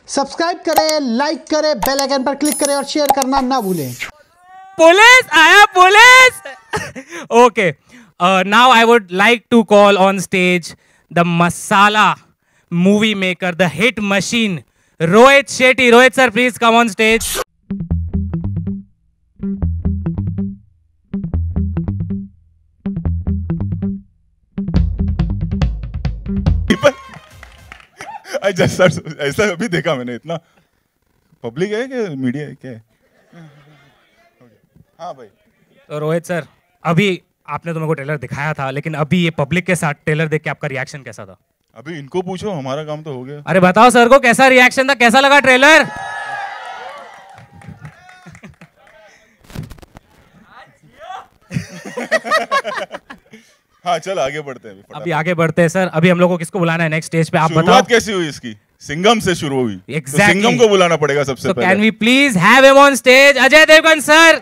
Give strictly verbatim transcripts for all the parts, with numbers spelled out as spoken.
Subscribe करें, like करें, bell icon पर क्लिक करें और शेयर करना ना भूलें। पुलिस आया, police. Okay, uh, now I would like to call on stage the masala movie maker, the hit machine, Rohit Shetty. Rohit sir, please come on stage. जैसा ऐसा अभी देखा मैंने, इतना पब्लिक है कि मीडिया है क्या है? हाँ भाई। तो रोहित सर, अभी आपने तो मेरे को ट्रेलर दिखाया था, लेकिन अभी ये पब्लिक के साथ ट्रेलर देख के आपका रिएक्शन कैसा था? अभी इनको पूछो, हमारा काम तो हो गया। अरे बताओ सर को कैसा रिएक्शन था, कैसा लगा ट्रेलर? हाँ चल आगे बढ़ते हैं। अभी आगे बढ़ते हैं सर। अभी हम लोग को किसको बुलाना है नेक्स्ट स्टेज पे, आप बताओ। शुरुआत कैसी हुई इसकी? सिंघम से शुरू हुई। Exactly. तो सिंघम को बुलाना पड़ेगा सबसे so पहले। Can we please have him on stage, Ajay Devgn sir.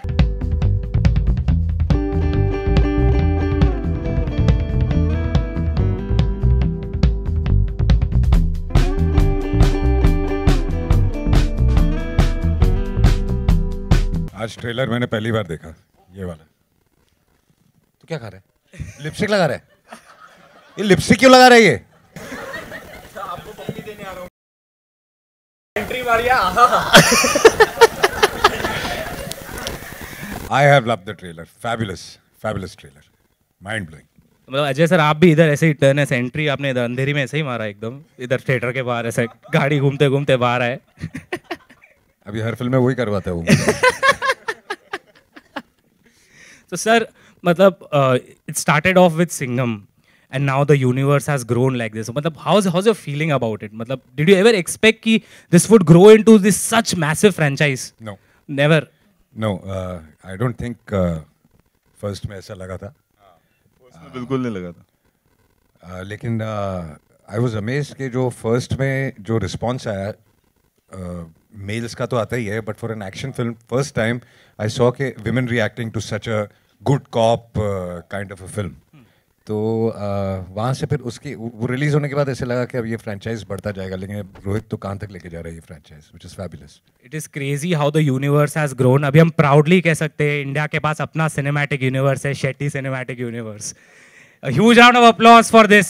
आज ट्रेलर मैंने पहली बार देखा, ये वाला। तू क्या खा रहा है? लिपस्टिक लगा रहा है? ये लिपस्टिक क्यों लगा रहा है ये? आपको पप्पी देने आ रहा हूं। एंट्री मारिया। I have loved the trailer. Fabulous, fabulous trailer. Mind blowing. मतलब अजय सर आप भी इधर ऐसे ही टर्न ऐसे एंट्री आपने इधर अंधेरी में ऐसे ही मारा एकदम, इधर थिएटर के बाहर ऐसे गाड़ी घूमते घूमते बाहर आए। अभी हर फिल्म में वही करवाता है वो। तो सर मतलब it started off with Singham and now the universe has grown like this. मतलब how's how's your feeling about it? मतलब did you ever expect कि this would grow into this such massive franchise? No. Never. No, uh, I don't think uh, first में ऐसा लगा था। first में बिल्कुल नहीं लगा था। uh, लेकिन uh, I was amazed कि जो first में जो response आया, uh, males का तो आता ही है, but for an action film, first time I saw कि women reacting to such a good cop uh, kind of a film. तो वहाँ से फिर उसकी वो रिलीज होने के बाद ऐसे लगा कि अब ये फ्रेंचाइज बढ़ता जाएगा, लेकिन रोहित तो कहाँ तक लेके जा रहा है ये franchise, which is fabulous. It is crazy how the universe has grown. अभी हम प्राउडली कह सकते हैं इंडिया के पास अपना सिनेमैटिक यूनिवर्स है, Shetty cinematic universe. A huge round of applause for this.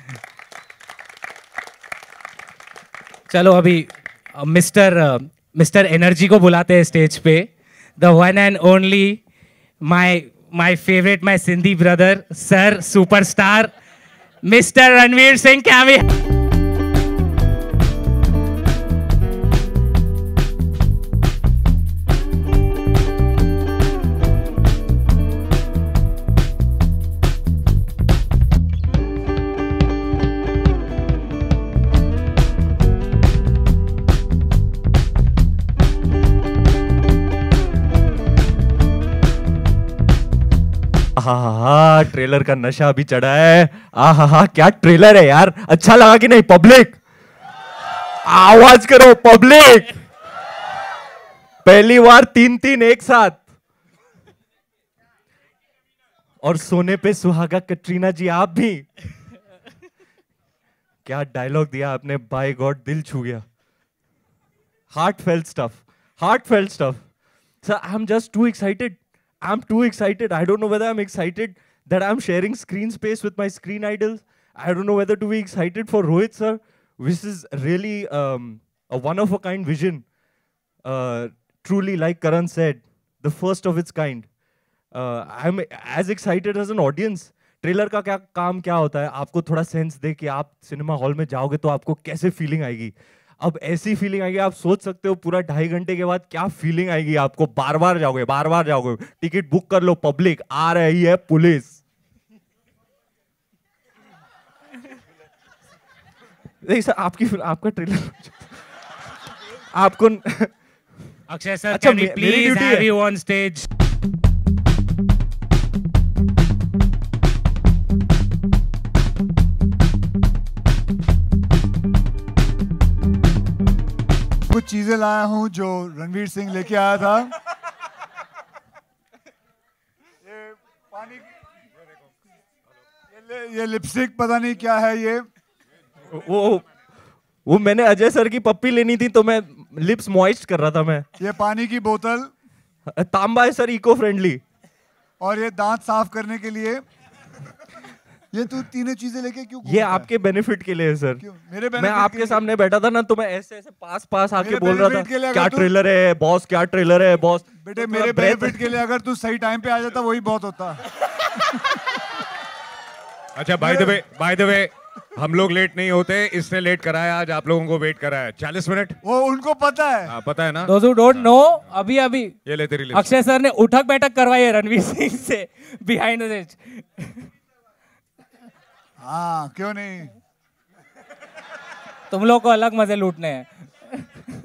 चलो अभी मिस्टर मिस्टर एनर्जी को बुलाते हैं स्टेज पे, the one and only my My favorite, my Sindhi brother, sir, superstar, Mister Ranveer Singh. Can we? हाँ, trailer का नशा भी चढ़ा है। आहा हा, क्या ट्रेलर है यार, अच्छा लगा कि नहीं? पब्लिक आवाज करो, पब्लिक। पहली बार तीन तीन एक साथ, और सोने पे सुहागा कटरीना जी आप भी। क्या डायलॉग दिया आपने, बाय गॉड दिल छू गया। Heart felt stuff, heart felt stuff. Sir I am just too excited. I'm too excited. I don't know whether I'm excited that I'm sharing screen space with my screen idols. I don't know whether to be excited for Rohit sir, which is really um, a one-of-a-kind vision. Uh, truly, like Karan said, the first of its kind. Uh, I'm as excited as an audience. Trailer का क्या काम क्या होता है, आपको थोड़ा sense they कि आप सिनेमा हॉल में जाओगे तो आपको कैसे फीलिंग आएगी। अब ऐसी फीलिंग आएगी, आप सोच सकते हो पूरा ढाई घंटे के बाद क्या फीलिंग आएगी आपको। बार बार जाओगे, बार बार जाओगे। टिकट बुक कर लो, पब्लिक आ रही है, पुलिस। नहीं सर, आपकी आपका ट्रेलर आपको Akshay sir, can we please have you on stage? कुछ चीजें लाया हूं जो रणवीर सिंह लेके आया था। ये पानी, ये, ये लिपस्टिक पता नहीं क्या है ये। वो वो मैंने अजय सर की पप्पी लेनी थी तो मैं लिप्स मॉइस्ट कर रहा था मैं। ये पानी की बोतल, तांबा है सर, इको फ्रेंडली। और ये दांत साफ करने के लिए। ये तू तीनों चीजें लेके क्यों? ये आपके बेनिफिट के लिए है सर। क्यों? मेरे मैं आपके सामने बैठा था ना तो मैं ऐसे ऐसे पास पास आके बोल रहा था क्या तू... ट्रेलर है बॉस, क्या ट्रेलर है बॉस। बेटे तो मेरे बेनिफिट के लिए अगर तू सही टाइम पे आ जाता वही बहुत होता। अच्छा by the way by the way हम लोग लेट नहीं होते, इसने लेट कराया आज, आप लोगों को वेट कराया चालीस मिनट। वो उनको पता है। आ, पता है ना। Those who don't know, अभी अभी ये ले तेरी अक्षय सर ने उठक बैठक करवाई है रणवीर सिंह से बिहाइंड द स्टेज। हाँ क्यों नहीं, तुम लोग को अलग मजे लूटने हैं।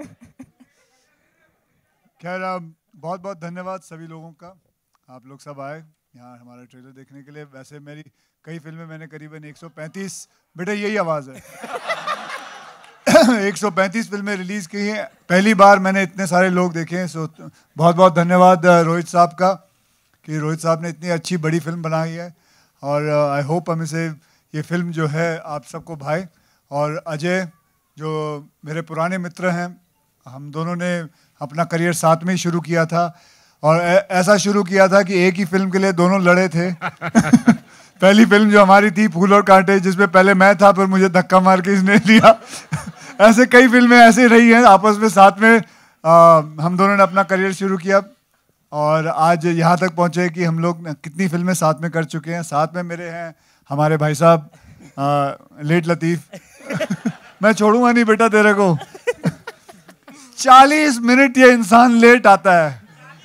खैर बहुत बहुत धन्यवाद सभी लोगों का, आप लोग सब आए यहाँ हमारा ट्रेलर देखने के लिए। वैसे मेरी कई फिल्में मैंने करीबन एक सौ पैंतीस, बेटे यही आवाज़ है, एक सौ पैंतीस फिल्में रिलीज़ की हैं, पहली बार मैंने इतने सारे लोग देखे हैं। सो बहुत बहुत धन्यवाद रोहित साहब का कि रोहित साहब ने इतनी अच्छी बड़ी फिल्म बनाई है, और आई होप हम इसे ये फिल्म जो है आप सबको भाए। और अजय जो मेरे पुराने मित्र हैं, हम दोनों ने अपना करियर साथ में ही शुरू किया था, और ऐसा शुरू किया था कि एक ही फिल्म के लिए दोनों लड़े थे। पहली फिल्म जो हमारी थी फूल और कांटे, जिसमें पहले मैं था फिर मुझे धक्का मार के इसने लिया। ऐसे कई फिल्में ऐसे रही हैं आपस में साथ में आ, हम दोनों ने अपना करियर शुरू किया, और आज यहाँ तक पहुँचे कि हम लोग कितनी फिल्में साथ में कर चुके हैं। साथ में मेरे हैं हमारे भाई साहब लेट लतीफ़। मैं छोड़ूंगा नहीं बेटा तेरे को। चालीस मिनट ये इंसान लेट आता है।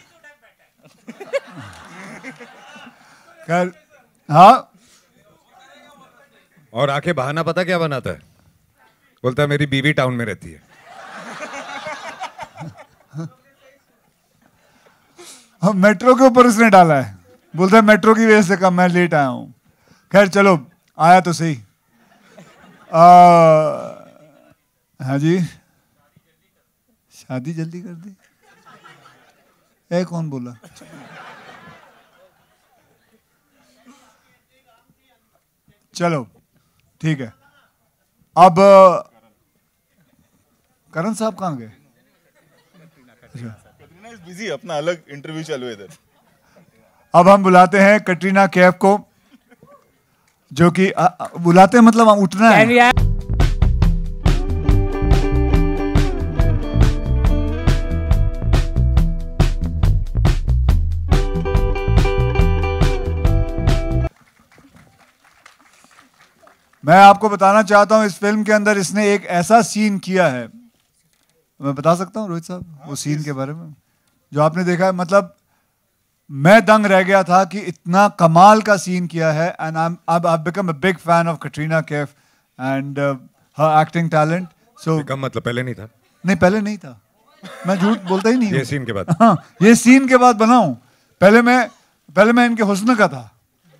खैर हाँ, और आके बहाना पता क्या बनाता है, बोलता है मेरी बीवी टाउन में रहती है। हाँ, मेट्रो के ऊपर उसने डाला है, बोलता है मेट्रो की वजह से कम मैं लेट आया हूँ। खैर चलो आया तो सही। आ, हाँ जी, शादी जल्दी कर दी, ए कौन बोला? चलो ठीक है। अब करण साहब कहाँ गए? कटरीना इज बिजी, अपना अलग इंटरव्यू चालू है इधर। अब हम बुलाते हैं कटरीना कैफ को, जो कि बुलाते हैं मतलब हम उठना है। मैं आपको बताना चाहता हूं इस फिल्म के अंदर इसने एक ऐसा सीन किया है, मैं बता सकता हूं रोहित साहब वो सीन के बारे में जो आपने देखा है। मतलब मैं दंग रह गया था कि इतना कमाल का सीन किया है। And I I have become a big fan of Katrina Kaif and her acting talent. So कम मतलब पहले नहीं था? नहीं पहले नहीं था, मैं झूठ बोलता ही नहीं। ये सीन के बाद? हाँ, ये सीन के बाद बना हूं। पहले मैं पहले मैं इनके हुस्न का था।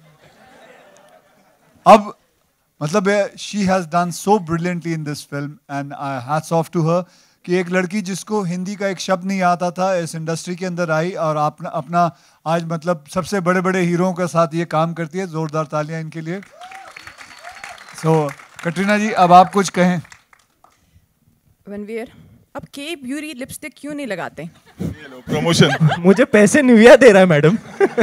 अब मतलब she has done so brilliantly in this film and I hats off to her कि एक लड़की जिसको हिंदी का एक शब्द नहीं आता था इस इंडस्ट्री के अंदर आई और अपना अपना आज मतलब सबसे बड़े बड़े हीरोओं के साथ ये काम करती है। जोरदार तालियां इनके लिए। सो so, कटरीना जी अब आप कुछ कहें। रणवीर, अब के ब्यूटी लिपस्टिक क्यों नहीं लगाते? प्रमोशन। मुझे पैसे निविया दे रहा है मैडम।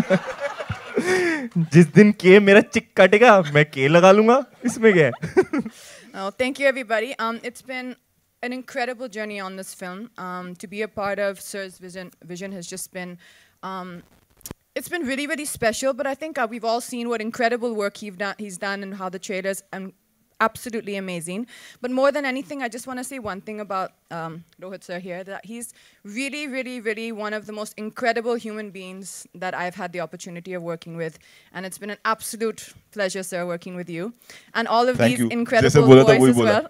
जिस दिन के मेरा चिक काटेगा मैं के लगा लूंगा, इसमें क्या है? Thank you everybody. Um, it's been an incredible journey on this film. Um, to be a part of Sir's vision, vision has just been, um, it's been really, really special. But I think uh, we've all seen what incredible work he's done, he's done and how the trailers and absolutely amazing. But more than anything, I just want to say one thing about um, Rohit sir here, that he's really, really, really one of the most incredible human beings that I've had the opportunity of working with. And it's been an absolute pleasure, sir, working with you. And all of Thank these you. incredible boys as well.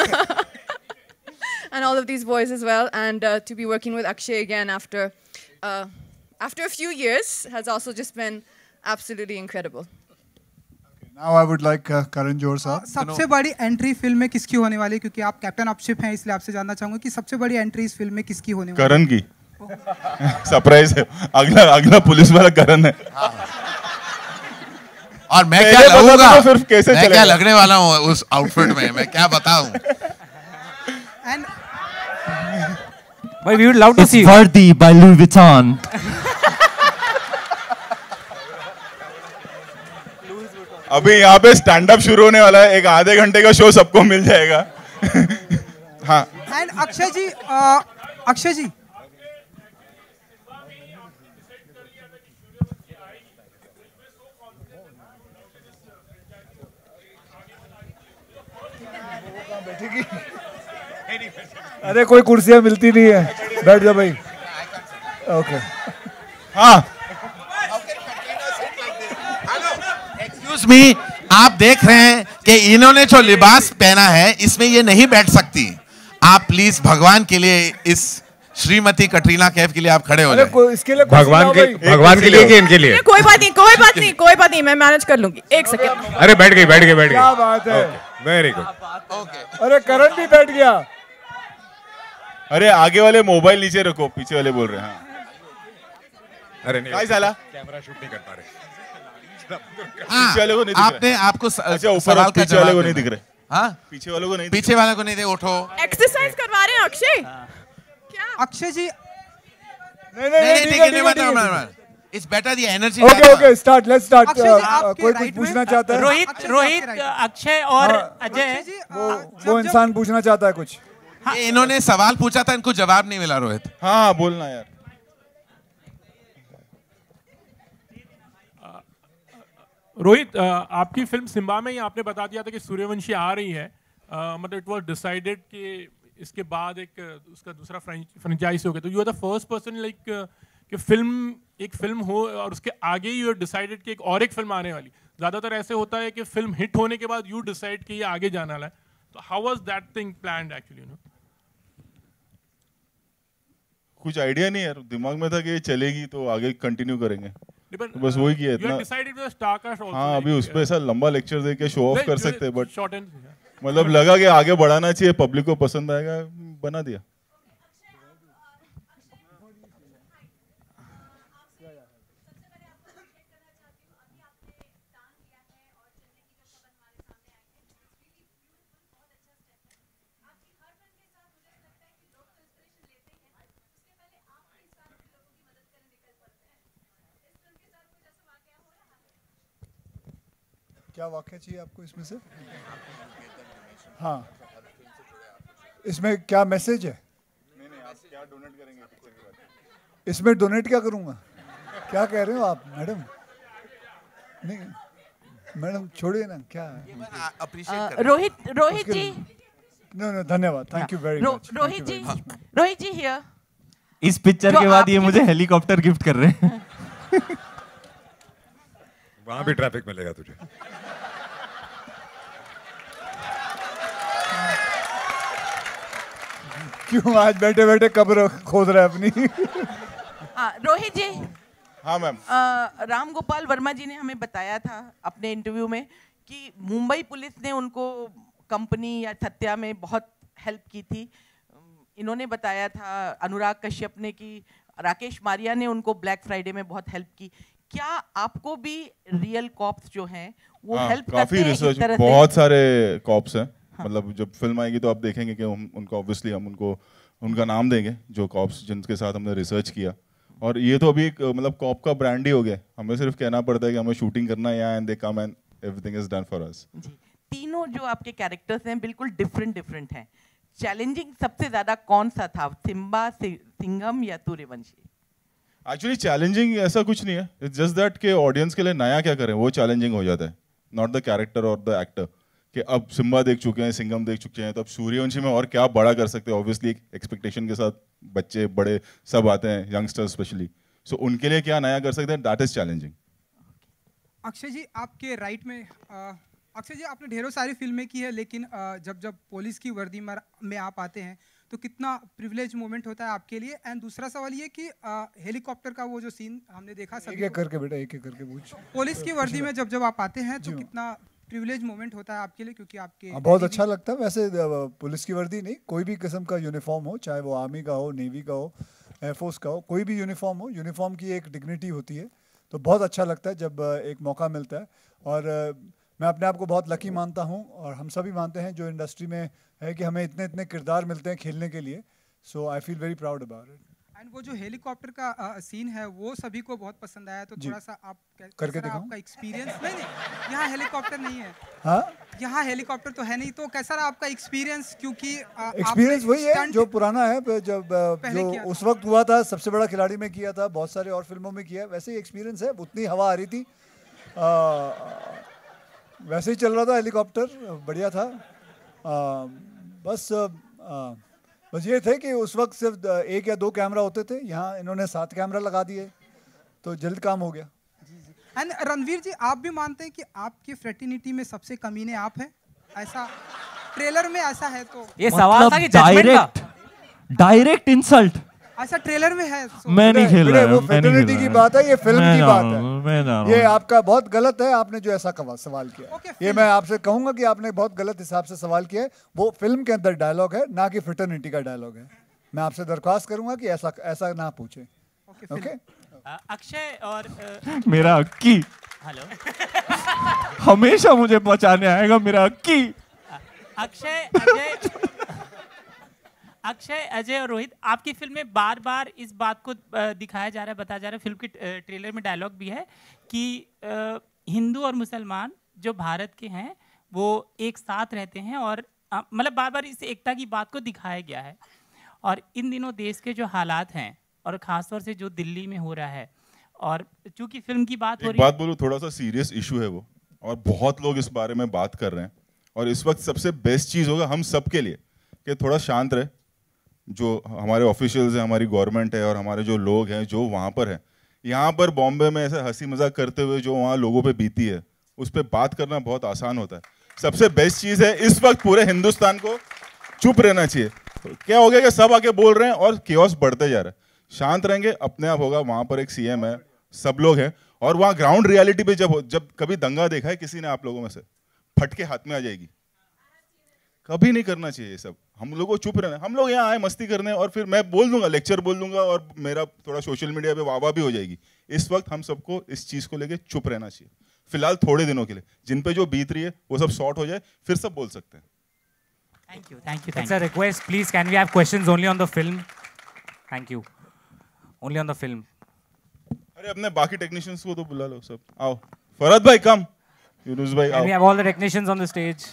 And all of these boys as well. And uh, to be working with Akshay again after, uh, after a few years has also just been absolutely incredible. Now I would like uh, Karan Johar साहब। सबसे बड़ी entry film में किसकी होने वाली है? क्योंकि आप कैप्टन ऑफ शिप हैं, इसलिए आपसे जानना चाहूंगा कि सबसे बड़ी एंट्री इस फिल्म में किसकी होने वाली है? करण की। सरप्राइज है, अगला अगला पुलिस वाला करण है। और मैं क्या लगूंगा? फिर कैसे मैं क्या लगने वाला हूँ उस आउटफिट में, मैं क्या बताऊं? But we would love to It's see. worthy by Louis Vuitton. अभी यहाँ पे स्टैंड अप शुरू होने वाला है, एक आधे घंटे का शो सबको मिल जाएगा. हाँ. एंड अक्षय जी, अ, अक्षय जी, अरे कोई कुर्सियां मिलती नहीं है, बैठ जा भाई. ओके. हाँ. एक्सक्यूज मी, आप देख रहे हैं कि इन्होंने जो लिबास पहना है इसमें ये नहीं बैठ सकती. आप प्लीज भगवान के लिए इस श्रीमती कटरीना कैफ के लिए आप खड़े हो जाए. इसके लिए भगवान के भगवान के लिए कि इनके लिए? कोई बात नहीं, कोई बात नहीं, कोई बात नहीं, मैं मैनेज कर लूंगी. एक सेकंड. अरे बैठ गई बैठ गई बैठ गई. क्या बात है. Very good. ओके. अरे करण भी बैठ गया. अरे आगे वाले मोबाइल नीचे रखो, पीछे वाले बोल रहे हैं. हाँ. अरे नहीं काय साला? कैमरा शूट नहीं कर पा रहे. हाँ, पीछे वाले को नहीं दिख आपने आपको स- अच्छा ऊपर सवाल का पीछे वाले जवाब को नहीं देना दिख है. रहे. हाँ, पीछे वालों को नहीं. पीछे वाले को नहीं दे. उठो. एक्सरसाइज करवा रहे हैं अक्षय. क्या? अक्षय जी, नहीं नहीं नहीं नहीं ठीक है नहीं मत. It's better the energy. Okay okay start let's start. Akshay ji, आपके कोई कुछ right में- पूछना चाहता है? रोहित अक्षय जी, रोहित आपके right. अक्षय और हाँ, अजय. अक्षय जी, अ, वो जब- वो जब- इंसान पूछना चाहता है कुछ. ये इन्होंने सवाल पूछा था, इनको जवाब नहीं मिला. रोहित, हाँ बोलना यार. रोहित, अ, आपकी फिल्म सिम्बा में ही आपने बता दिया था कि सूर्यवंशी आ रही है. अ, मतलब इट वाज डिसाइडेड कि इसके बाद एक अ, उसका दूसरा फ्रेंचाइज हो गया. तो you are the first person like कि फिल्म एक फिल्म हो और उसके आगे यू आर डिसाइडेड कि एक और एक फिल्म आने वाली. ज़्यादातर ऐसे होता है कि फिल्म हिट होने के बाद यू डिसाइड कि ये आगे जाना है. तो how was that thing planned actually? You know कुछ आइडिया नहीं यार, दिमाग में था कि ये चलेगी तो आगे कंटिन्यू करेंगे. तो बस वही किया इतना. हाँ अभी उस पर ऐसा लंबा लेक्चर दे के शो ऑफ कर सकते हैं, बट शॉर्ट एंड मतलब लगा कि आगे बढ़ाना चाहिए, पब्लिक को पसंद आएगा, बना दिया. क्या वाक्य चाहिए आपको इसमें से? हाँ, इसमें क्या मैसेज है? नहीं नहीं, आप क्या डोनेट करेंगे पिक्चर के बाद? इसमें डोनेट क्या करूंगा? क्या कह रहे हो आप मैडम? नहीं मैडम छोड़िए ना. क्या appreciate Rohit Rohit ji, no no धन्यवाद, थैंक यू वेरी रो- मच. रोहित जी, रोहित जी हियर. इस पिक्चर जो के बाद ये आपके- मुझे हेलीकॉप्टर गिफ्ट कर रहे हैं. वहां भी ट्रैफिक मिलेगा तुझे. क्यों आज बैठे बैठे कब्र खोद रहा है अपनी? हाँ, रोहित जी, हाँ मैम. अ, राम गोपाल वर्मा जी ने हमें बताया था अपने इंटरव्यू में कि मुंबई पुलिस ने उनको कंपनी या थत्या में बहुत हेल्प की थी. इन्होंने बताया था अनुराग कश्यप ने कि राकेश मारिया ने उनको ब्लैक फ्राइडे में बहुत हेल्प की. क्या आपको भी रियल कॉप्स जो हैं वो हाँ, हेल्प काफी करते हैं इस रिसर्च, तरह से? बहुत सारे कॉप्स हैं. हाँ. मतलब जब फिल्म आएगी तो आप देखेंगे कि हम उनको ऑब्वियसली हम उनको उनका नाम देंगे जो कॉप्स जिनके साथ हमने रिसर्च किया. और ये तो अभी एक मतलब कॉप का ब्रांड ही हो गया. हमें सिर्फ कहना पड़ता है कि हमें शूटिंग करना है यहाँ, and they come and everything is done for us. तीनों जो आपके कैरेक्टर्स हैं बिल्कुल डिफरेंट डिफरेंट हैं. चैलेंजिंग सबसे ज्यादा कौन सा था, सिम्बा, सिंघम या सूर्यवंशी? एक्चुअली चैलेंजिंग ऐसा कुछ नहीं है. इट्स जस्ट दैट कि ऑडियंस के लिए नया क्या करें वो चैलेंजिंग हो जाता है, नॉट द कैरेक्टर और द एक्टर. कि अब सिम्बा देख चुके हैं, सिंघम देख चुके हैं, तो अब सूर्यवंशी में और क्या बड़ा कर सकते हैं. ऑब्वियसली एक एक्सपेक्टेशन के साथ बच्चे बड़े सब आते हैं, यंगस्टर्स स्पेशली. सो उनके लिए क्या नया कर सकते हैं, that is challenging. Akshay ji आपके राइट में, अ, अक्षय जी आपने ढेरों सारी फिल्में की है, लेकिन अ, जब जब पुलिस की वर्दी में में आप आते हैं तो कितना प्रिविलेज मोमेंट होता है आपके लिए. एंड दूसरा सवाल ये कि अ, हेलीकॉप्टर का वो जो सीन हमने देखा, एक सभी एक करके बेटा, एक एक करके पूछ. पुलिस की वर्दी में जब जब आप आते हैं तो कितना प्रिविलेज मोमेंट होता है आपके लिए, क्योंकि आपके हाँ, बहुत अच्छा लगता है. वैसे अ, पुलिस की वर्दी नहीं, कोई भी किस्म का यूनिफॉर्म हो, चाहे वो आर्मी का हो, नेवी का हो, एयरफोर्स का हो, कोई भी यूनिफॉर्म हो, यूनिफॉर्म की एक डिग्निटी होती है. तो बहुत अच्छा लगता है जब अ, एक मौका मिलता है. और अ, मैं अपने आप को बहुत लकी मानता हूँ, और हम सभी मानते हैं जो इंडस्ट्री में है, कि हमें इतने इतने किरदार मिलते हैं खेलने के लिए. So I feel very proud about it. And वो जो हेलीकॉप्टर का सीन है वो सभी को बहुत पसंद आया, तो थोड़ा सा आप करके कैसा रहा आपका एक्सपीरियंस? नहीं नहीं, यहाँ हेलीकॉप्टर नहीं है। हाँ, यहाँ हेलीकॉप्टर तो है नहीं, तो कैसा रहा आपका एक्सपीरियंस? क्योंकि एक्सपीरियंस वही है जो पुराना है, जब जो उस वक्त हुआ था, सबसे बड़ा खिलाड़ी में किया था, बहुत सारे और फिल्मों में किया, वैसे ही एक्सपीरियंस है। उतनी हवा आ रही थी, आ, वैसे ही चल रहा था हेलीकॉप्टर, बढ़िया था। आ, बस आ, बस ये थे कि उस वक्त सिर्फ एक या दो कैमरा होते थे, यहाँ इन्होंने सात कैमरा लगा दिए, तो जल्द काम हो गया। एंड रणवीर जी, आप भी मानते हैं कि आपकी फ्रेटर्निटी में सबसे कमीने आप हैं? ऐसा ट्रेलर में ऐसा है तो ये सवाल था कि जजमेंट का डायरेक्ट इंसल्ट ऐसा ट्रेलर में है। मैं नहीं खेल रहा, वो फ्रेटर्निटी की बात है, ये फिल्म की बात है। ये आपका बहुत गलत है, आपने जो ऐसा सवाल किया। okay, ये मैं आपसे कहूंगा कि आपने बहुत गलत हिसाब से सवाल किया है। वो फिल्म के अंदर डायलॉग है, ना कि फ्रेटर्निटी का डायलॉग है। मैं आपसे दरख्वास्त करूंगा कि ऐसा ऐसा ना पूछे। Okay okay? अक्षय और मेरा अक्की हेलो हमेशा मुझे बचाने आएगा, मेरा अक्की। अक्षय अजय अक्षय अजय और रोहित, आपकी फिल्म में बार बार इस बात को दिखाया जा रहा है, बताया जा रहा है, फिल्म के ट्रेलर में डायलॉग भी है कि हिंदू और मुसलमान जो भारत के हैं वो एक साथ रहते हैं, और मतलब बार बार इस एकता की बात को दिखाया गया है। और इन दिनों देश के जो हालात हैं और खासतौर से जो दिल्ली में हो रहा है, और चूंकि फिल्म की बात हो रही है, बात बोलूं, थोड़ा सा सीरियस इशू है वो, और बहुत लोग इस बारे में बात कर रहे हैं, और इस वक्त सबसे बेस्ट चीज़ होगा हम सब के लिए कि थोड़ा शांत रहे। जो हमारे ऑफिशियल्स हैं, हमारी गवर्नमेंट है, और हमारे जो लोग हैं जो वहाँ पर हैं, यहाँ पर बॉम्बे में ऐसे हंसी मजाक करते हुए जो वहाँ लोगों पे बीती है, उस पर बात करना बहुत आसान होता है। सबसे बेस्ट चीज़ है इस वक्त पूरे हिंदुस्तान को चुप रहना चाहिए। तो क्या हो गया कि सब आके बोल रहे हैं और केओस बढ़ते जा रहा है। शांत रहेंगे, अपने आप होगा। वहाँ पर एक सीएम है, सब लोग हैं, और वहाँ ग्राउंड रियलिटी पे जब जब कभी दंगा देखा है किसी ने आप लोगों में से, फटके हाथ में आ जाएगी। कभी नहीं करना चाहिए ये सब। हम लोगों को चुप रहना। हम लोग यहाँ आए मस्ती करने, और फिर मैं बोल दूंगा, लेक्चर बोल दूंगा, और मेरा थोड़ा सोशल मीडिया पे वाह भी हो जाएगी। इस वक्त हम सबको इस चीज को लेके चुप रहना चाहिए फिलहाल, थोड़े दिनों के लिए। जिन पे जो बीत रही है वो सब सॉर्ट हो जाए, फिर सब बोल सकते हैं। Thank you thank you It's a request, please. Can we have questions only on the film? Thank you. Only on the film. अरे अपने बाकी टेक्नीशियंस को तो बुला लो सब। आओ फरहद भाई, कम। यूनुस भाई आओ। Can we have all the technicians on the stage?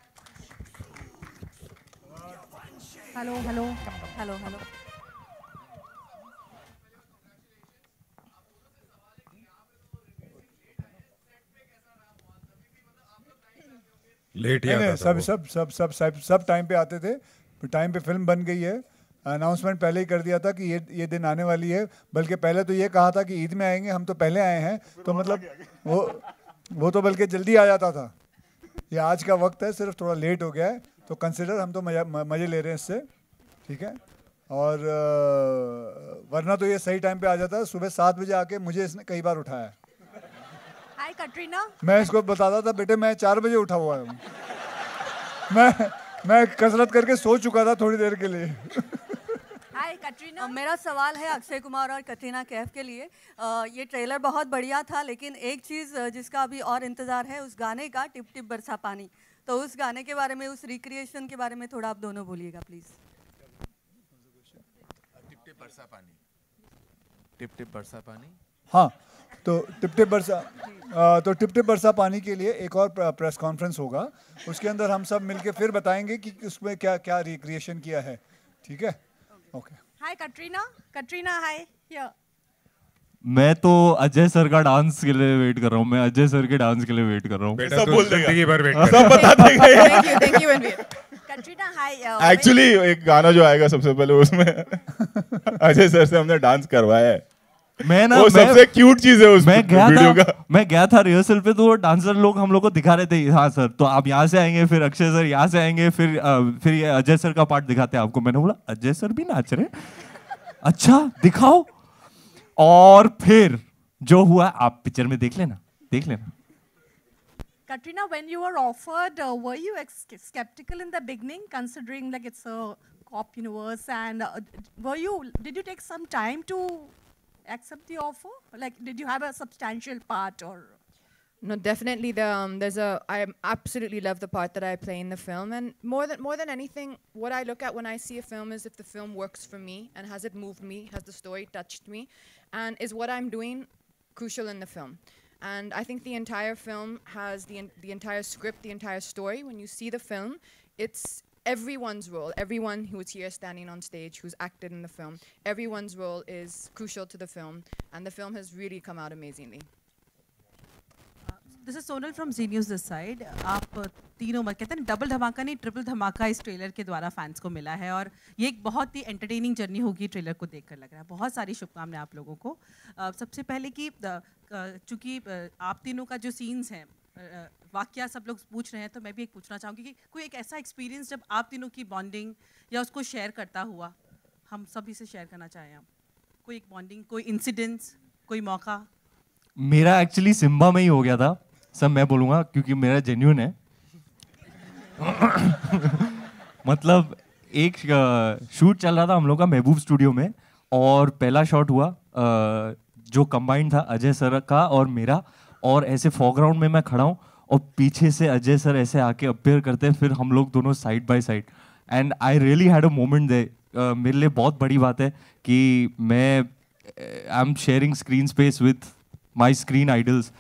Hello hello hello hello late ही आता था सब वो। सब सब सब सब सब टाइम पे आते थे। फिर टाइम पे फिल्म बन गई है। अनाउंसमेंट पहले ही कर दिया था कि ये ये दिन आने वाली है। बल्कि पहले तो ये कहा था कि ईद में आएंगे, हम तो पहले आए हैं। तो मतलब वो वो तो बल्कि जल्दी आ जाता था। ये आज का वक्त है, सिर्फ थोड़ा लेट हो गया है, तो कंसिडर हम तो मजा मजे ले रहे हैं इससे, ठीक है। और वरना तो ये सही टाइम पे आ जाता है। सुबह सात बजे आके मुझे इसने कई बार उठाया। हाय कटरीना। मैं इसको बताता था, बेटे मैं चार बजे उठा हुआ हूँ। मैं मैं कसरत करके सो चुका था थोड़ी देर के लिए। हाय कटरीना। मेरा सवाल है अक्षय कुमार और कटरीना कैफ के लिए। आ, ये ट्रेलर बहुत बढ़िया था, लेकिन एक चीज़ जिसका अभी और इंतज़ार है, उस गाने का, टिप टिप बरसा पानी। तो उस गाने के बारे में, उस रिक्रिएशन के बारे में थोड़ा आप दोनों बोलिएगा प्लीज़। टिप टिप बरसा पानी, टिप टिप बरसा पानी। हाँ, तो टिप टिप बरसा आ, तो टिप टिप बरसा पानी के लिए एक और प्रेस कॉन्फ्रेंस होगा। उसके अंदर हम सब मिलके फिर बताएंगे कि उसमें क्या क्या रिक्रिएशन किया है, ठीक है। Okay. Hi Katrina. Katrina hi. Here. मैं तो अजय सर का डांस के लिए वेट कर रहा हूँ। मैं अजय सर के डांस के लिए वेट कर रहा हूँ। सब बोल देगा, सब बता देगा। Thank you thank you Ranveer. Katrina hi. Actually एक गाना जो आएगा सबसे पहले, उसमें अजय सर से हमने डांस करवाया है। मैं ना वो मैं, सबसे क्यूट चीज है उस मैं गया वीडियो था, का। मैं गया था रिहर्सल पे, तो वो डांसर लोग हम लोग को दिखा रहे थे। हाँ सर, तो आप यहाँ से आएंगे, फिर अक्षय सर यहाँ से आएंगे, फिर आ, फिर ये अजय सर का पार्ट दिखाते हैं आपको। मैंने बोला अजय सर भी नाच रहे, अच्छा दिखाओ। और फिर जो हुआ आप पिक्चर में देख लेना, देख लेना। Katrina, when you were offered, uh, were you skeptical in the beginning, considering like it's a cop universe, and uh, were you? Did you take some time to accept the offer? Like, did you have a substantial part, or? No, definitely. The, um, there's a. I absolutely love the part that I play in the film, and more than more than anything, what I look at when I see a film is if the film works for me and has it moved me, has the story touched me, and is what I'm doing crucial in the film. And I think the entire film has the en the entire script, the entire story. When you see the film, it's everyone's role. Everyone who is here standing on stage, who's acted in the film, everyone's role is crucial to the film, and the film has really come out amazingly. This is Sonal from Zee News this side. आप तीनों मत कहते हैं double धमाका नहीं triple धमाका इस trailer के द्वारा फैंस को मिला है और ये एक बहुत ही एंटरटेनिंग जर्नी होगी ट्रेलर को देखकर लग रहा है. बहुत सारी शुभकामनाएं आप लोगों को. uh, सबसे पहले कि चूँकि uh, आप तीनों का जो सीन्स हैं uh, वाकया सब लोग पूछ रहे हैं तो मैं भी एक पूछना चाहूँगी कि कोई एक ऐसा एक्सपीरियंस जब आप तीनों की बॉन्डिंग या उसको शेयर करता हुआ हम सभी से शेयर करना चाहें आप. कोई एक बॉन्डिंग, कोई इंसिडेंट्स, कोई मौका. मेरा एक्चुअली सिम्बा में ही हो गया था. सब मैं बोलूँगा क्योंकि मेरा जेन्युइन है. मतलब एक शूट चल रहा था हम लोग का महबूब स्टूडियो में और पहला शॉट हुआ जो कंबाइंड था अजय सर का और मेरा, और ऐसे फोरग्राउंड में मैं खड़ा हूँ और पीछे से अजय सर ऐसे आके अपीयर करते हैं, फिर हम लोग दोनों side by side. And I really had a moment there. मेरे लिए बहुत बड़ी बात है कि मैं I am sharing screen space with my screen idols.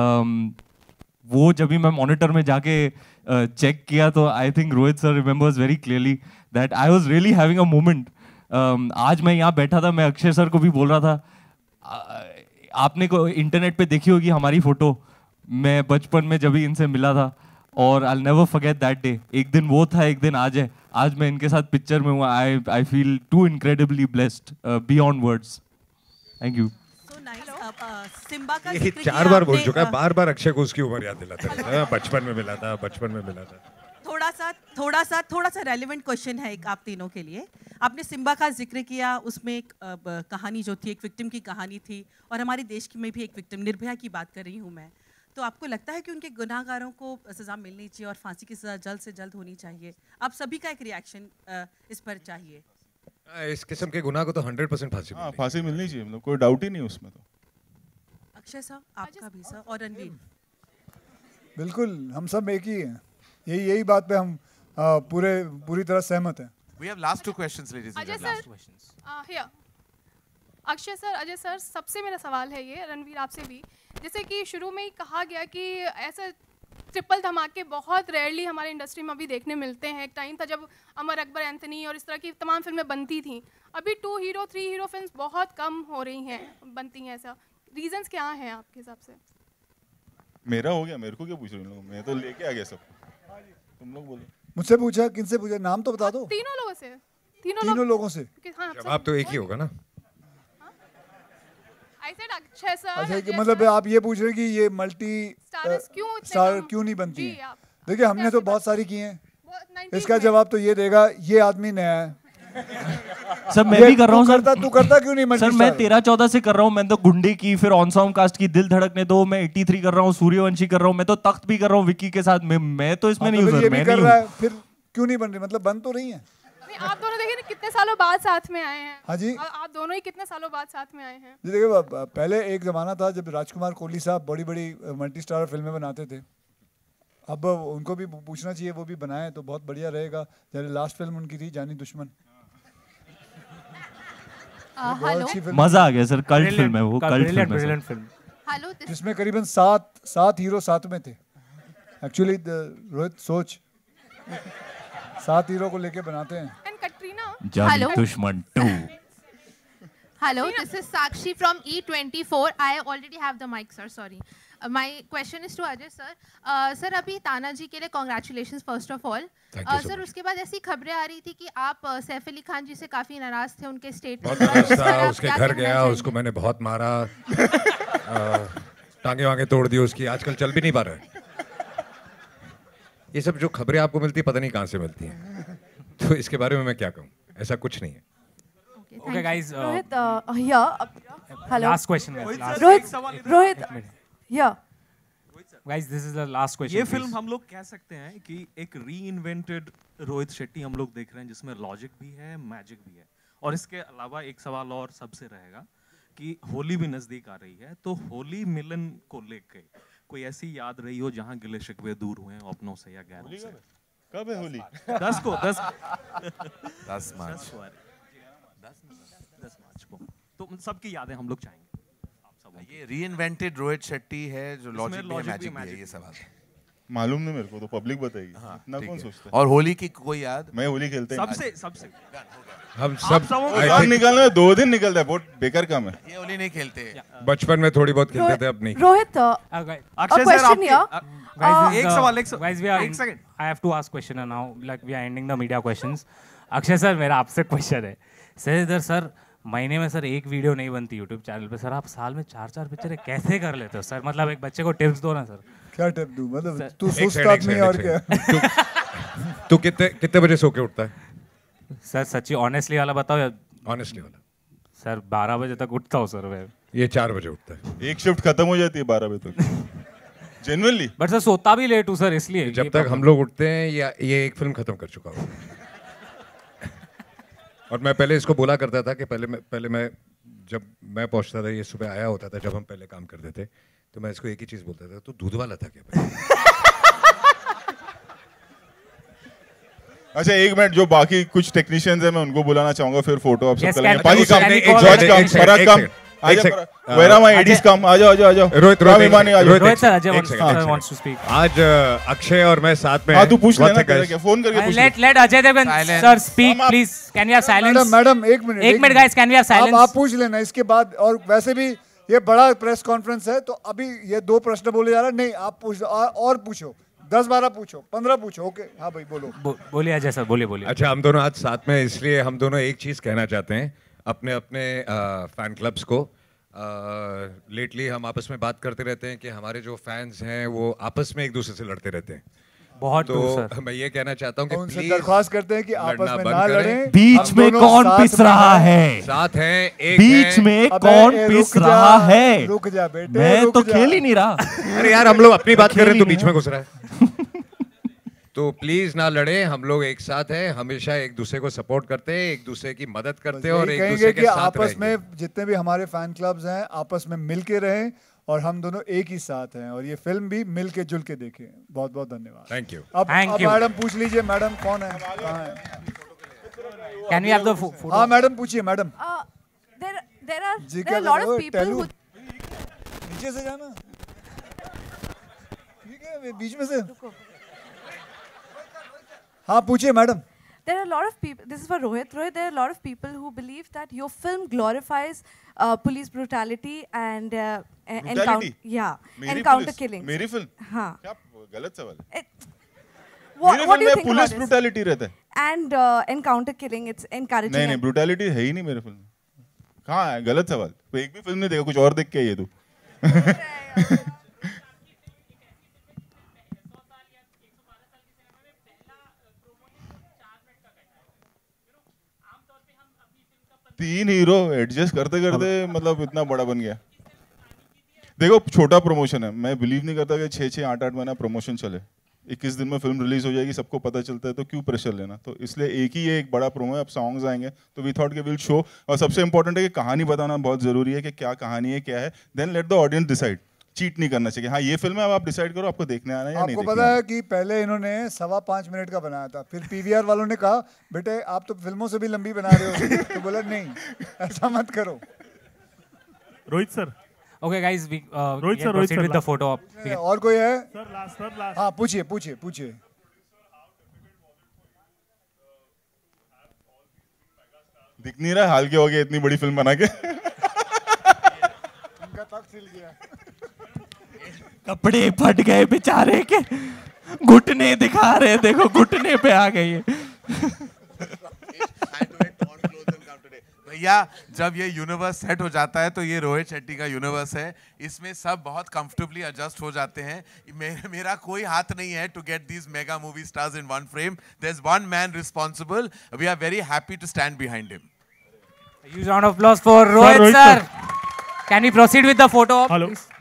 वो जब भी मैं मॉनिटर में जाके चेक uh, किया तो I think Rohit sir remembers very clearly that I was really having a moment. आज मैं यहाँ बैठा था, मैं अक्षय सर को भी बोल रहा था, uh, आपने को इंटरनेट पे देखी होगी हमारी फोटो, मैं बचपन में जब भी इनसे मिला था और I never forget that day. एक दिन वो था, एक दिन आज है. आज मैं इनके साथ पिक्चर में हूँ. I I feel too incredibly blessed beyond words. Thank you. Simmba का ये चार बार बोल चुका है, बार बार अक्षय को उसकी उम्र याद दिलाता है. बचपन में मिला था, बचपन में मिला था. थोड़ा सा थोड़ा सा थोड़ा सा रेलेवेंट क्वेश्चन है एक आप तीनों के लिए. आपने सिम्बा का जिक्र किया, उसमें एक कहानी जो थी, एक विक्टिम की कहानी थी, और हमारे देश की में भी एक विक्टिम निर्भया की बात कर रही हूँ मैं. तो आपको लगता है कि उनके गुनाहगारों को सजा मिलनी चाहिए और फांसी की सजा जल्द से जल्द होनी चाहिए? आप सभी का एक रिएक्शन इस पर चाहिए. इस किस्म के गुनाह को तो हंड्रेड परसेंट फांसी हाँ, फांसी मिलनी चाहिए, मतलब कोई डाउट ही नहीं उसमें. तो अक्षय सर, आपका भी सर, और रणवीर. बिल्कुल, हम सब एक ही हैं. यही यही बात पे हम आ, पूरे पूरी तरह सहमत हैं. We have last two questions, ladies and Ajay gentlemen. sir, last questions. Uh, here. Akshay sir, Ajay sir, सबसे मेरा सवाल है ये, रणवीर आपसे भी. जैसे कि शुरू में ही कहा गया कि ऐसा ट्रिपल धमाके बहुत रेयरली हमारे इंडस्ट्री में अभी देखने मिलते हैं. एक टाइम था जब अमर अकबर, एंथनी और इस तरह की तमाम फिल्में बनती थीं. अभी two hero three hero films बहुत कम हो रही हैं, बनती हैं. ऐसा रीजंस क्या हैं आपके हिसाब से? मेरा हो गया, मेरे को क्या पूछ रहे हो? मैं तो लेके आ गया सब. तुम लोग बोलो. मुझसे पूछा, किनसे पूछा? नाम तो बता दो. तीनों लोगों से. तीनों, तीनों लोगों से. हाँ, जवाब तो एक ही होगा ना. I said Akshay sir. अच्छा, कि मतलब आप ये पूछ रहे हैं कि ये मल्टी स्टार क्यों नहीं बनती है? देखिए, हमने तो बहुत सारी की हैं. इसका जवाब तो ये देगा, ये आदमी नया है. सर मैं भी कर रहा हूँ. सर तू करता क्यों नहीं? सर मैं तेरह चौदह से कर रहा हूँ. मैं तो गुंडे की, फिर ऑन सॉन्ग कास्ट की दिल धड़कने दो, मैं तिरासी कर रहा हूँ, सूर्यवंशी कर रहा हूँ, मैं तो तख्त भी कर रहा हूँ विक्की के साथ. मैं मैं तो इसमें नहीं हूँ सर. मैं नहीं हूँ. फिर क्यों नहीं बन रही? मतलब बन तो रही है. आप दोनों देखिए ना कितने सालों बाद साथ में आए हैं. हाँ जी, आप दोनों ही कितने सालों बाद साथ में आए हैं. जी देखिए, पहले एक जमाना था जब राजकुमार कोहली साहब बड़ी बड़ी मल्टी स्टार फिल्में बनाते थे. अब उनको भी पूछना चाहिए, वो भी बनाए तो बहुत बढ़िया रहेगा. जैसे लास्ट फिल्म उनकी थी जानी दुश्मन. हेलो, मजा आ गया सर. कल्ट फिल्म है वो, कल्ट फिल्म. हेलो, जिसमें करीबन सात सात हीरो साथ में थे. एक्चुअली रोहित सोच, सात हीरो को लेके बनाते हैं. And Katrina. Jaani Dushman two. Hello, this is Sakshi from E twenty-four. I already have the mic, sir. Sorry. Uh, my question is to Ajay, sir. Uh, sir, अभी ताना जी के लिए congratulations first of all. Uh, sir उसके बाद ऐसी खबरें आ रही थी कि आप uh, सैफ अली खान जी से काफी नाराज थे उनके स्टेटमेंट. बहुत था, उसके घर गया, उसको मैंने बहुत मारा, टांगे वांगे तोड़ दी उसकी. आजकल चल भी नहीं पा रहा है. ये सब जो खबरें आपको मिलती है पता नहीं कहाँ से मिलती हैं. तो इसके बारे में मैं क्या कहूँ, ऐसा कुछ नहीं है. Okay, guys. Uh, Rohit, uh, yeah. Hello. Last question, guys. Last Rohit, Rohit, yeah. Guys, this is the last question. ये फिल्म हम लोग कह सकते हैं कि एक री-इन्वेंटेड रोहित शेट्टी हम लोग देख रहे हैं, जिसमें लॉजिक भी है, मैजिक भी है. और इसके अलावा एक सवाल और सबसे रहेगा कि होली भी नजदीक आ रही है, तो होली मिलन को लेके कोई ऐसी याद रही हो जहाँ गिले शिकवे दूर हुए हैं अपनों से या गैरों से? कब है होली? दस को दस दस मार्च दस मार्च को तो सबकी यादें हम लोग चाहेंगे आप सब। ये रीइन्वेंटेड रोहित शेट्टी है जो लॉजिक भी है, मैजिक भी है, ये सवाल मालूम नहीं मेरे को, तो पब्लिक बताएगी। हाँ, इतना कौन सोचता है? और होली की कोई याद? मैं होली खेलते हैं सबसे सबसे हम सब काम निकालना दो दिन निकलता है, बहुत बेकार काम है। ये होली नहीं खेलते, बचपन में थोड़ी बहुत खेलते थे, अब नहीं। रोहित, अक्षय सर आपके एक सवाल एक guys we are एक second I have to ask question now, like we are ending the media questions. Akshay sir, मेरा आपसे क्वेश्चन है सर। इधर सर महीने में सर एक वीडियो नहीं बनती यूट्यूब चैनल पे सर, आप साल में चार चार पिक्चरें कैसे कर लेते हो सर? मतलब एक बच्चे को टिप्स दो ना सर। क्या टिप दूं? मतलब तू सुस्त आदमी और क्या? तू कितने कितने बजे सो के उठता है सर? सच्ची ऑनेस्टली वाला बताओ या? ऑनेस्टली वाला सर बारह बजे तक उठता हूँ सर मैं। ये चार बजे उठता है। एक शिफ्ट खत्म हो जाती है बारह बजे तक जेन्युइनली। बट सर सोता भी लेट हूँ सर, इसलिए जब तक हम लोग उठते हैं या ये एक फिल्म खत्म कर चुका हूँ। और मैं पहले इसको बोला करता था कि पहले मैं पहले मैं जब मैं पहुंचता था, ये सुबह आया होता था जब हम पहले काम करते थे, तो मैं इसको एक ही चीज बोलता था, तू दूध वाला था क्या भाई? अच्छा एक मिनट, जो बाकी कुछ टेक्नीशियंस हैं मैं उनको बुलाना चाहूंगा, फिर फोटो आप सब Yes, करेंगे। can- बाकी काम, can we call- जॉर्ज काम, पराग काम, आजा वेयर आर माय एडीज काम, आ जाओ आ जाओ आ जाओ। Rohit Rohit Rohit sir, Ajay wants to speak. आज अक्षय और मैं साथ में। हाँ तू पूछ लेना, क्या फोन करके पूछ ले। Let let Ajay Devgn sir speak please. Can we have silence? Madam madam एक मिनट एक minute guys, can we have silence? आप पूछ लेना इसके बाद। और वैसे भी ये बड़ा प्रेस कॉन्फ्रेंस है, तो अभी ये दो प्रश्न बोले जा रहा है। नहीं आप पूछ और पूछो, दस बारह पूछो, पंद्रह पूछो। ओके हाँ भाई बोलो। बो, बोलिए अजय सर, बोलिए बोलिए। अच्छा हम दोनों आज साथ में, इसलिए हम दोनों एक चीज कहना चाहते हैं अपने अपने फैन क्लब्स को। लेटली हम आपस में बात करते रहते हैं कि हमारे जो फैंस हैं वो आपस में एक दूसरे से लड़ते रहते हैं बहुत। तो मैं ये कहना चाहता हूँ कि उनसे प्लीज दरख्वास्त करते हैं कि आपस में ना लड़ें। बीच में कौन पिस रहा है? साथ हैं, एक बीच में कौन पिस रहा है? रुक जा बेटे, मैं तो खेल ही नहीं रहा। अरे यार हम लोग अपनी बात कर रहे हैं, तो बीच में घुस रहा है। तो प्लीज ना लड़े, हम लोग एक साथ हैं, हमेशा एक दूसरे को सपोर्ट करते हैं, एक दूसरे की मदद करते हैं और एक दूसरे के साथ आपस में जितने भी हमारे फैन क्लब्स हैं आपस में मिल के रहें, और हम दोनों एक ही साथ हैं, और ये फिल्म भी मिल के जुल के देखें। बहुत बहुत धन्यवाद। Thank you. अब मैडम पूछ लीजिए, मैडम कौन है, कहाँ है? Can we have the photo? हाँ मैडम पूछिए madam. there there are there are a lot of people who नीचे से जाना, ठीक है बीच में से। हाँ पूछिए madam. There are a lot of people. This is for Rohit. Rohit, there are a lot of people who believe that your film glorifies uh, police brutality and uh, encounter. Yeah, encounter killings. मेरी फिल्म? हाँ। क्या गलत सवाल है? What, what do you think police about brutality रहता है। And uh, encounter killing, it's encouraging. नहीं नहीं ब्रूटैलिटी है ही नहीं मेरे फिल्म में। कहाँ है? गलत सवाल। एक भी फिल्म नहीं देखा, कुछ और देख के ये तू। तीन हीरो एडजस्ट करते करते मतलब इतना बड़ा बन गया। देखो छोटा प्रमोशन है, मैं बिलीव नहीं करता कि छः छः आठ आठ महीना प्रमोशन चले। इक्कीस दिन में फिल्म रिलीज हो जाएगी, सबको पता चलता है, तो क्यों प्रेशर लेना? तो इसलिए एक ही ये एक बड़ा प्रोमो है। अब सॉन्ग्स आएंगे तो वी थॉट के विल शो, और सबसे इंपॉर्टेंट है कि कहानी बताना बहुत जरूरी है कि क्या कहानी है, क्या है। Then let the audience decide. Cheat नहीं करना चाहिए। हाँ ये फिल्म है, अब आप डिसाइड करो आपको देखने आना है या नहीं। आपको पता है कि पहले इन्होंने सवा पाँच मिनट का बनाया था, फिर पीवीआर वालों ने कहा बेटे आप तो फिल्मों से भी लंबी बना रहे हो, तो बोला नहीं ऐसा मत करो। Rohit sir. Okay guys, we uh, Rohit we sir, can proceed Rohit with sir, the photo op. और कोई है? Sir, last, sir, last. हाँ पूछिए पूछिए पूछिए। दिख नहीं रहा हाल के हो गया इतनी बड़ी फिल्म बना के। उनका तक सिल गया। कपड़े फट गए बेचारे के, घुटने दिखा रहे, देखो घुटने पे आ गई है। भैया जब ये यूनिवर्स सेट हो जाता है तो ये रोहित शेट्टी का यूनिवर्स है, इसमें सब बहुत कंफर्टेबली एडजस्ट हो जाते हैं। मे, मेरा कोई हाथ नहीं है to get these mega movie stars in one frame. There is one man responsible, we are very happy to stand behind him. Huge round of applause for Rohit sir. Can we proceed with the photo op? Hello.